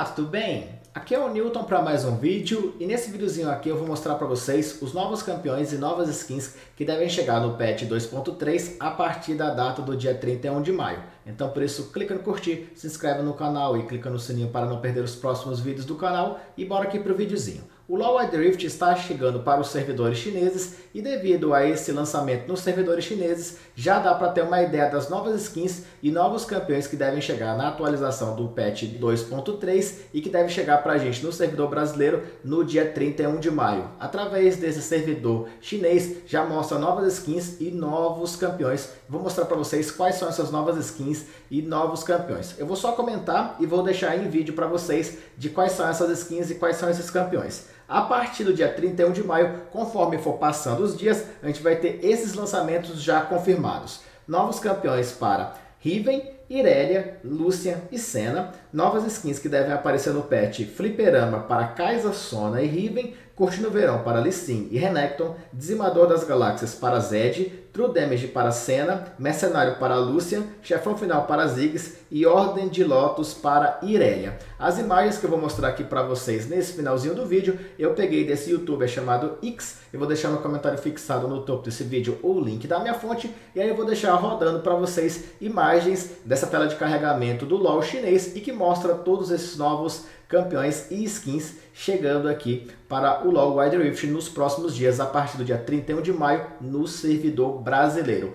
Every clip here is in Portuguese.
tudo bem? Aqui é o Newton para mais um vídeo e nesse videozinho aqui eu vou mostrar para vocês os novos campeões e novas skins que devem chegar no patch 2.3 a partir da data do dia 31 de maio. Então por isso clica no curtir, se inscreve no canal e clica no sininho para não perder os próximos vídeos do canal e bora aqui para o videozinho. O LoL Wild Rift está chegando para os servidores chineses e devido a esse lançamento nos servidores chineses, já dá para ter uma ideia das novas skins e novos campeões que devem chegar na atualização do patch 2.3 e que deve chegar para a gente no servidor brasileiro no dia 31 de maio. Através desse servidor chinês já mostra novas skins e novos campeões. Vou mostrar para vocês quais são essas novas skins e novos campeões. Eu vou só comentar e vou deixar em vídeo para vocês de quais são essas skins e quais são esses campeões. A partir do dia 31 de maio, conforme for passando os dias, a gente vai ter esses lançamentos já confirmados. Novos campeões para Riven, Irelia, Lucian e Senna. Novas skins que devem aparecer no patch Fliperama para Kai'Sa, Sona e Riven. Curtindo o Verão para Lee Sin e Renekton. Dizimador das Galáxias para Zed. True Damage para Senna. Mercenário para Lucian. Chefão Final para Ziggs. E Ordem de Lotus para Irelia. As imagens que eu vou mostrar aqui para vocês nesse finalzinho do vídeo, eu peguei desse youtuber chamado X. Eu vou deixar no comentário fixado no topo desse vídeo o link da minha fonte. E aí eu vou deixar rodando para vocês imagens dessa tela de carregamento do LoL chinês e que mostra todos esses novos campeões e skins chegando aqui para o LoL Wild Rift nos próximos dias, a partir do dia 31 de maio, no servidor brasileiro.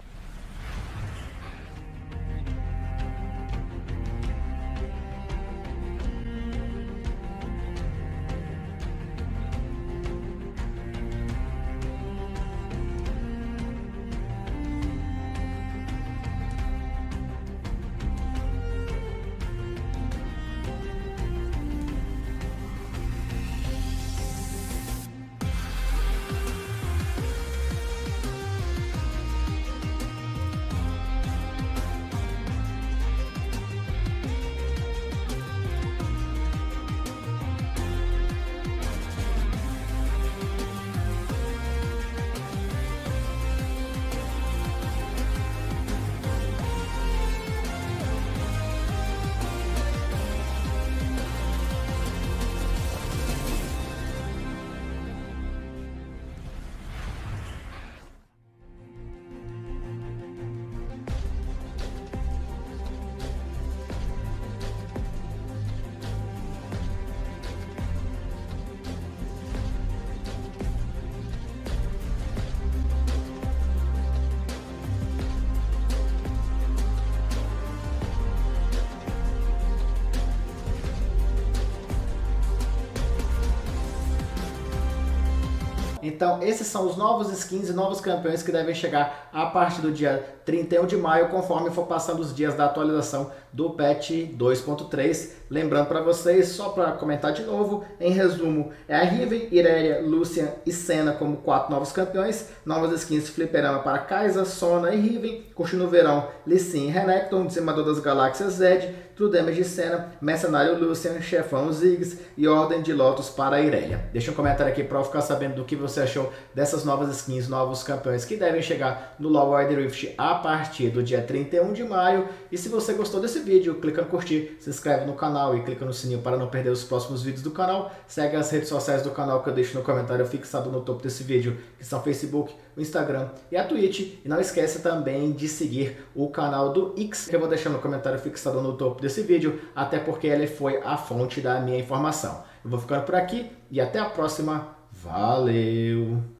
Então esses são os novos skins e novos campeões que devem chegar a partir do dia 31 de maio, conforme for passando os dias da atualização do patch 2.3. Lembrando para vocês, só para comentar de novo, em resumo, é a Riven, Irelia, Lucian e Senna como 4 novos campeões, novas skins Fliperama para Kai'Sa, Sona e Riven, Curtindo o Verão, Lee Sin e Renekton, Dizimador das Galáxias Zed, True Damage Senna, Mercenário Lucian, Chefão Ziggs e Ordem de Lotus para Irelia. Deixa um comentário aqui para eu ficar sabendo do que você achou dessas novas skins, novos campeões que devem chegar no LoL Wild Rift a partir do dia 31 de maio. E se você gostou desse vídeo, clica no curtir, se inscreve no canal e clica no sininho para não perder os próximos vídeos do canal. Segue as redes sociais do canal que eu deixo no comentário fixado no topo desse vídeo, que são o Facebook, o Instagram e a Twitch. E não esqueça também de seguir o canal do X, que eu vou deixar no comentário fixado no topo desse vídeo, até porque ele foi a fonte da minha informação. Eu vou ficando por aqui e até a próxima. Valeu!